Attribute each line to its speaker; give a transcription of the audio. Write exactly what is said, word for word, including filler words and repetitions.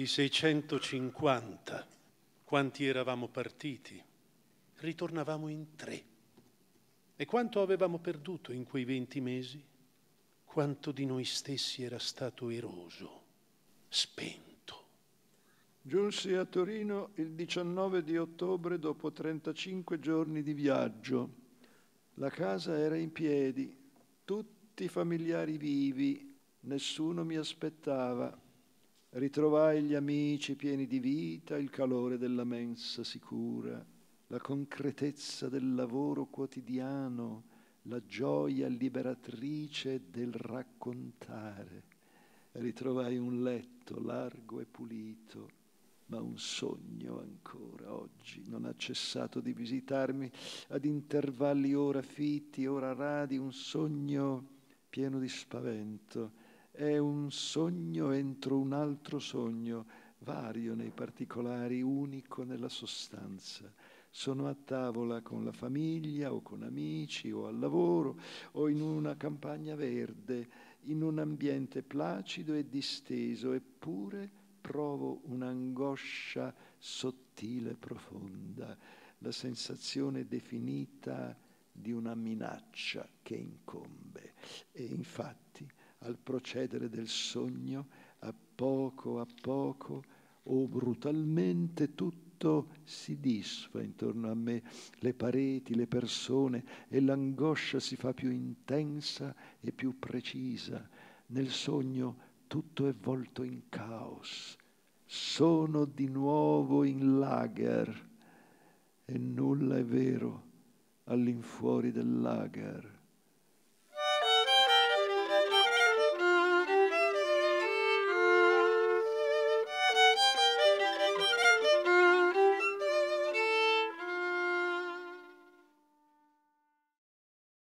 Speaker 1: di seicentocinquanta, quanti eravamo partiti, ritornavamo in tre. E quanto avevamo perduto in quei venti mesi? Quanto di noi stessi era stato eroso, spento.
Speaker 2: Giunsi a Torino il diciannove di ottobre dopo trentacinque giorni di viaggio. La casa era in piedi, tutti i familiari vivi, nessuno mi aspettava. Ritrovai gli amici pieni di vita, il calore della mensa sicura, la concretezza del lavoro quotidiano, la gioia liberatrice del raccontare. Ritrovai un letto largo e pulito, ma un sogno ancora oggi non ha cessato di visitarmi ad intervalli ora fitti, ora radi, un sogno pieno di spavento. È un sogno entro un altro sogno, vario nei particolari, unico nella sostanza. Sono a tavola con la famiglia o con amici o al lavoro o in una campagna verde, in un ambiente placido e disteso, eppure provo un'angoscia sottile e profonda, la sensazione definita di una minaccia che incombe. E infatti, al procedere del sogno, a poco a poco o brutalmente tutto si disfa intorno a me, le pareti, le persone, e l'angoscia si fa più intensa e più precisa. Nel sogno tutto è volto in caos. Sono di nuovo in lager e nulla è vero all'infuori del lager.